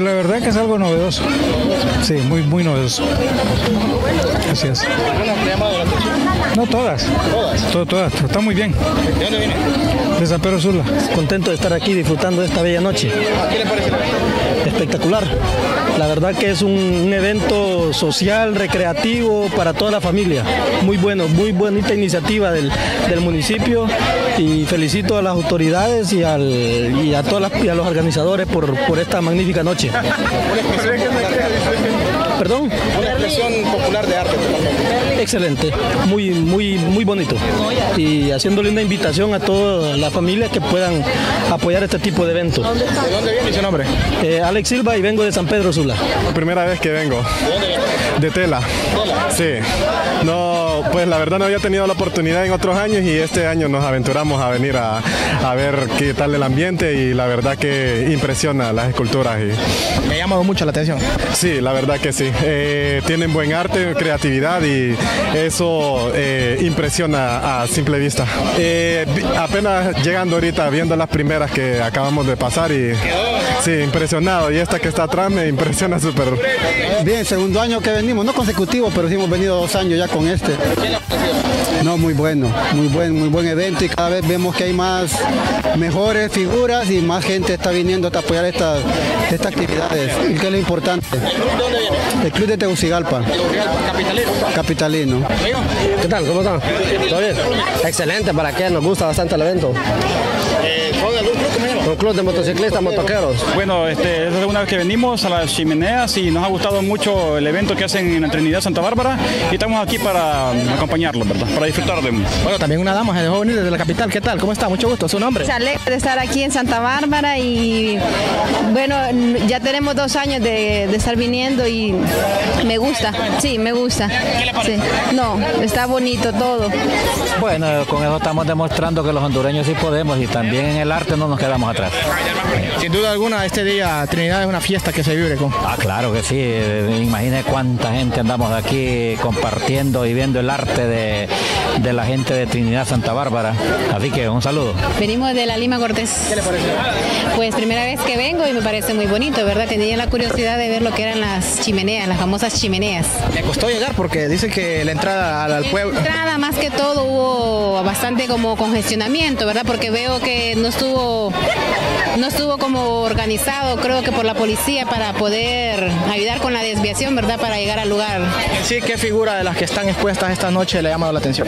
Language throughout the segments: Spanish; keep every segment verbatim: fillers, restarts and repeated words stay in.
Pues la verdad que es algo novedoso. Sí, muy, muy novedoso. Así es. ¿Alguna te ha llamado la atención? No todas. ¿Todas? Todo, todas. Está muy bien. ¿De dónde viene? De San Pedro Sula. Contento de estar aquí disfrutando de esta bella noche. ¿Qué le parece? Espectacular. La verdad que es un, un evento social, recreativo para toda la familia. Muy bueno, muy bonita iniciativa del, del municipio y felicito a las autoridades y, al, y, a, todas las, y a los organizadores por, por esta magnífica noche. ¿Perdón? Una expresión popular de arte. Excelente, muy, muy, muy bonito. Y haciéndole una invitación a toda la familia que puedan apoyar este tipo de eventos. ¿De dónde viene su nombre? Eh, Alex Silva y vengo de San Pedro Sula. La primera vez que vengo. ¿De dónde viene? De Tela. ¿Tela? Sí. No, pues la verdad no había tenido la oportunidad en otros años y este año nos aventuramos a venir a, a ver qué tal el ambiente y la verdad que impresiona las esculturas. Y... Me ha llamado mucho la atención. Sí, la verdad que sí. Eh, tienen buen arte, creatividad y eso eh, impresiona a simple vista. Eh, apenas llegando ahorita, viendo las primeras que acabamos de pasar y sí, impresionado. Y esta que está atrás me impresiona súper. Bien, segundo año que venimos, no consecutivo, pero sí hemos venido dos años ya con este. No, muy bueno, muy buen, muy buen evento y cada vez vemos que hay más mejores figuras y más gente está viniendo a apoyar estas, estas actividades, y que es lo importante. ¿El club de dónde viene? El club de Tegucigalpa. Capitalino. Capitalino. ¿Qué tal? ¿Cómo están? ¿Todo bien? Excelente, ¿para qué? Nos gusta bastante el evento. Eh, ¿Son de algún club? ¿Cómo se llama? Un club de motociclistas, motoqueros. Bueno, este, es la segunda vez que venimos a las chimeneas y nos ha gustado mucho el evento que hacen en la Trinidad Santa Bárbara y estamos aquí para acompañarlos, ¿verdad? Para disfrutar de... Bueno, también una dama se dejó venir desde la capital. ¿Qué tal? ¿Cómo está? Mucho gusto. ¿Su nombre? Se alegra de estar aquí en Santa Bárbara y bueno, ya tenemos dos años de, de estar viniendo y me gusta, sí, me gusta. ¿Qué le parece? Sí. No, está bonito todo. Bueno, con eso estamos demostrando que los hondureños sí podemos y también en el arte no nos quedamos atrás. Sin duda alguna, este día Trinidad es una fiesta que se vive con... Ah, claro que sí. Imagine cuánta gente andamos aquí compartiendo y viendo el arte de, de la gente de Trinidad Santa Bárbara. Así que un saludo. Venimos de la Lima Cortés. ¿Qué le parece? Pues primera vez que vengo y me parece muy bonito, ¿verdad? Tenía la curiosidad de ver lo que eran las chimeneas, las famosas chimeneas. Me costó llegar porque dicen que la entrada al, al pueblo... La entrada más que todo hubo bastante como congestionamiento, ¿verdad? Porque veo que no estuvo, no estuvo como organizado, creo que por la policía para poder ayudar con la desviación, ¿verdad? Para llegar al lugar. Sí, ¿qué figura de las que están expuestas esta noche le ha llamado la atención?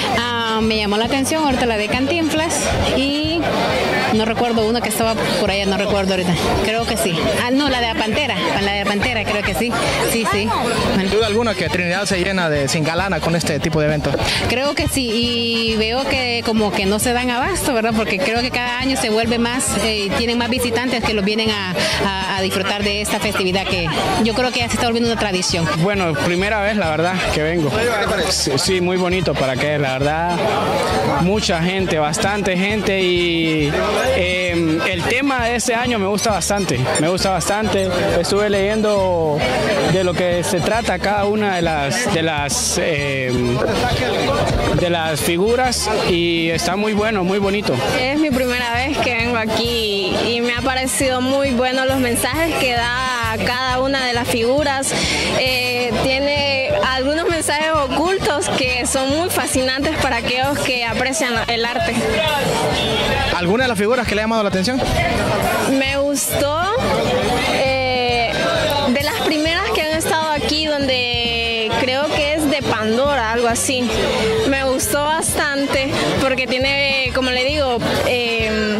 Ah, me llamó la atención ahorita la de Cantinflas y no recuerdo una que estaba por allá, no recuerdo ahorita. Creo que sí. Ah, no, la de la Pantera, la de la Pantera, creo que sí. Sí, sí. Sin duda alguna que Trinidad se llena de cingalana con este tipo de eventos. Creo que sí, y veo que como que no se dan abasto, ¿verdad? Porque creo que cada año se vuelve más, eh, tienen más visitantes que los vienen a, a, a disfrutar de esta festividad que yo creo que ya se está volviendo una tradición. Bueno, primera vez la verdad que vengo. Sí, sí, muy bonito para que la verdad, mucha gente, bastante gente y eh, el tema de este año me gusta bastante, me gusta bastante. Estuve leyendo de lo que se trata cada una de las de las eh, de las figuras y está muy bueno, muy bonito. Es mi primera vez que vengo aquí y me ha parecido muy bueno los mensajes que da cada una de las figuras. Eh, tiene algunos mensajes ocultos que son muy fascinantes para aquellos que aprecian el arte. ¿Alguna de las figuras que le ha llamado la atención? Me gustó eh, de las primeras que han estado aquí, donde creo que es de Pandora, algo así. Me gustó bastante porque tiene, como le digo, eh,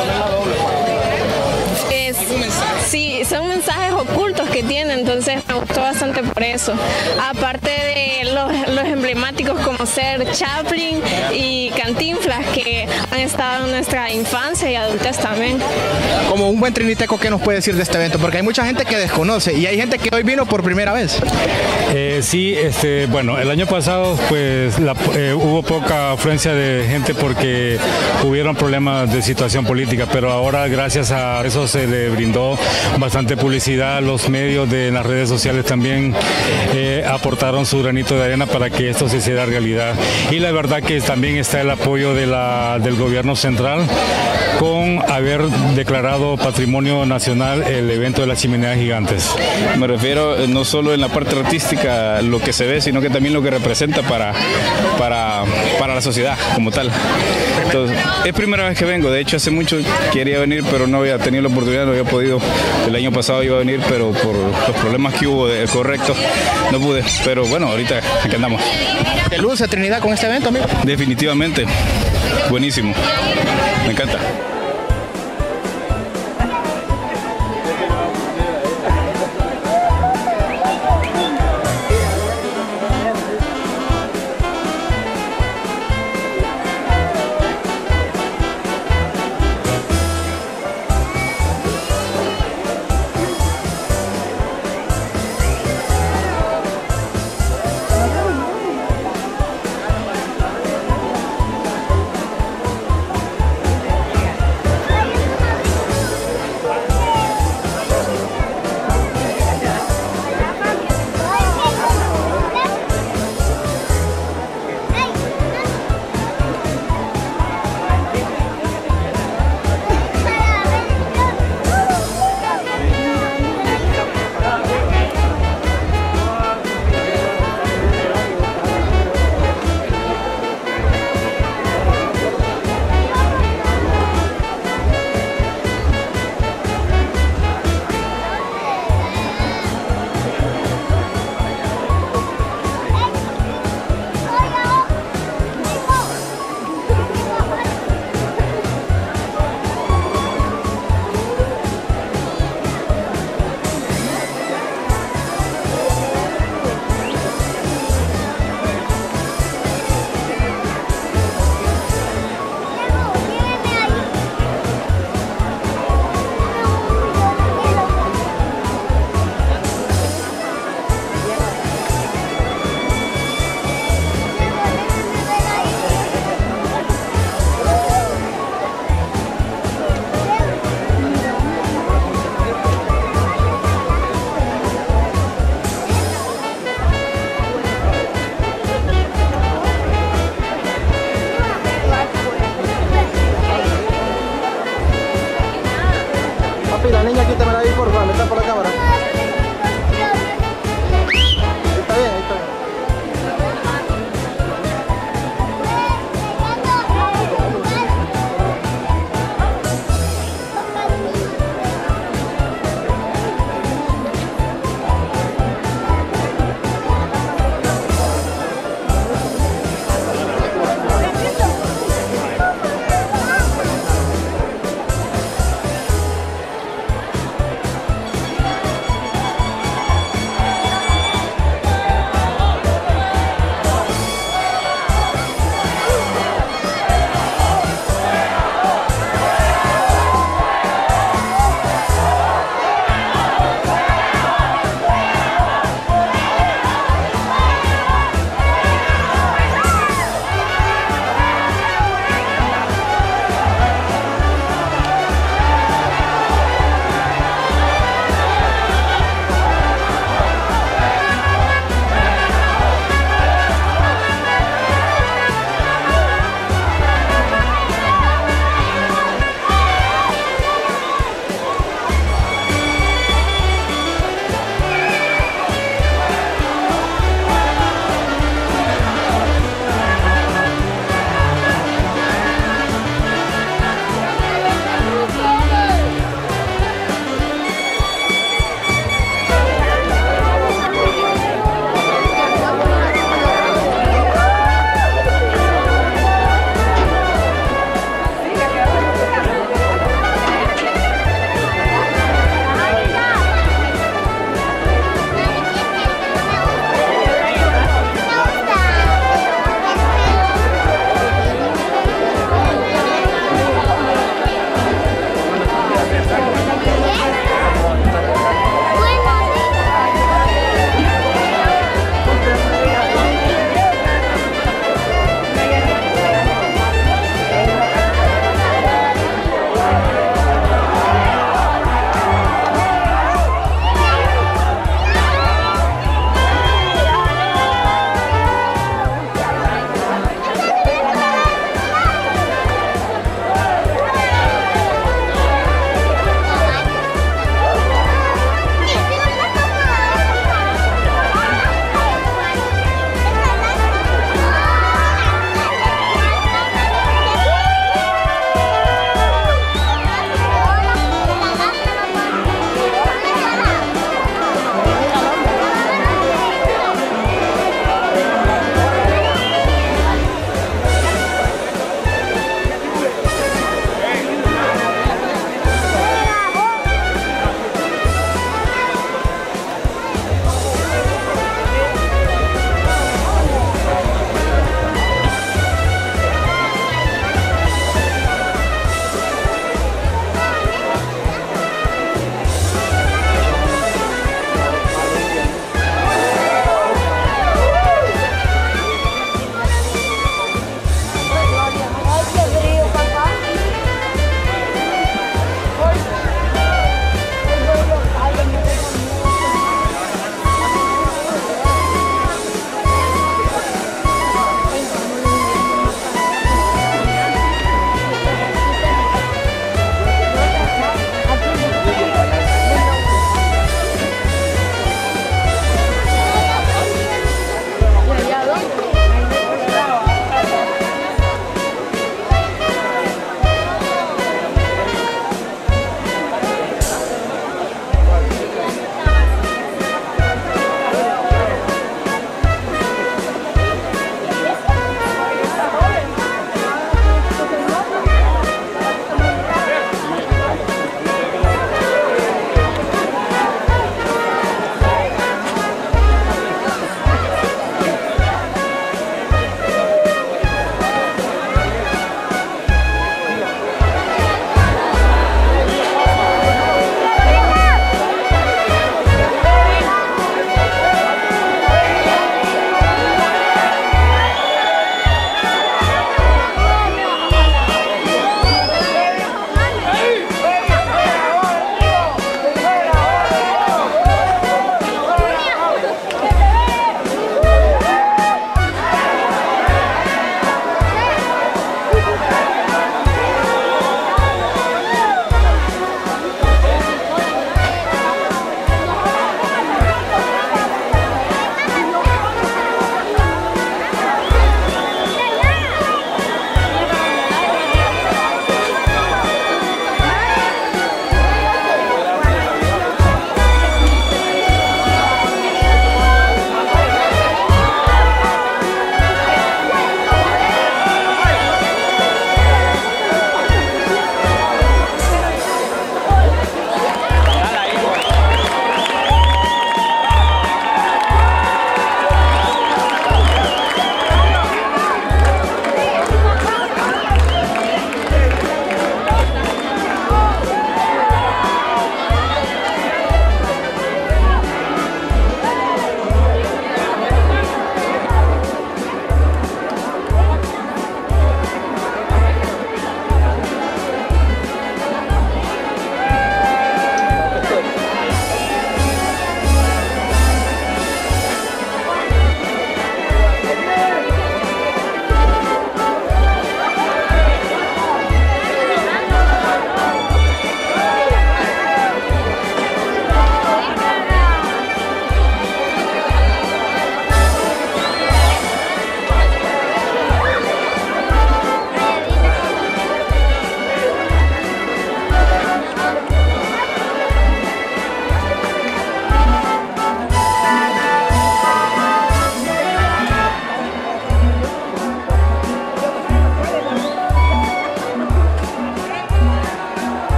es, sí, son mensajes ocultos que tiene, entonces me gustó bastante por eso. Aparte de los, los emblemáticos como ser Chaplin y Cantinflas, que han estado en nuestra infancia y adultez también. Como un buen triniteco, ¿qué nos puede decir de este evento? Porque hay mucha gente que desconoce y hay gente que hoy vino por primera vez. Eh, sí, este, bueno, el año pasado pues la, eh, hubo poca afluencia de gente porque hubieron problemas de situación política, pero ahora gracias a eso se le brindó bastante publicidad, los medios de las redes sociales también eh, aportaron su granito de arena para que esto se hiciera realidad y la verdad que también está el apoyo de la, del gobierno central con haber declarado Patrimonio Nacional el evento de las chimeneas gigantes? Me refiero no solo en la parte artística, lo que se ve, sino que también lo que representa para, para, para la sociedad como tal. Entonces, es primera vez que vengo, de hecho hace mucho quería venir, pero no había tenido la oportunidad, no había podido. El año pasado iba a venir, pero por los problemas que hubo, de, correcto, no pude. Pero bueno, ahorita aquí andamos. ¿Te luce Trinidad con este evento, amigo? Definitivamente, buenísimo, me encanta.